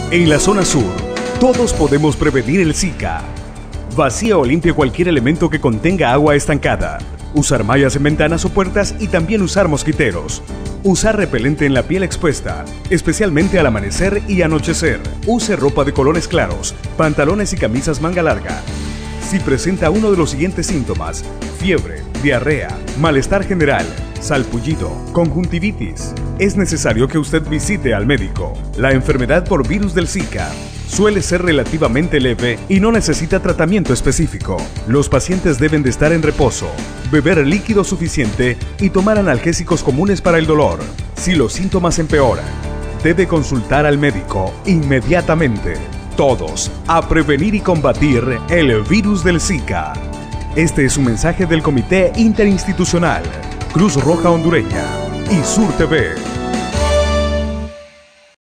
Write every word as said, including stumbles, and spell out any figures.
En la zona sur, todos podemos prevenir el Zika. Vacía o limpia cualquier elemento que contenga agua estancada. Usar mallas en ventanas o puertas y también usar mosquiteros. Usar repelente en la piel expuesta, especialmente al amanecer y anochecer. Use ropa de colores claros, pantalones y camisas manga larga. Si presenta uno de los siguientes síntomas: fiebre, diarrea, malestar general, salpullido, conjuntivitis, es necesario que usted visite al médico. La enfermedad por virus del Zika suele ser relativamente leve y no necesita tratamiento específico. Los pacientes deben de estar en reposo, beber líquido suficiente y tomar analgésicos comunes para el dolor. Si los síntomas empeoran, debe consultar al médico inmediatamente. Todos a prevenir y combatir el virus del Zika. Este es un mensaje del Comité Interinstitucional, Cruz Roja Hondureña y Sur T V.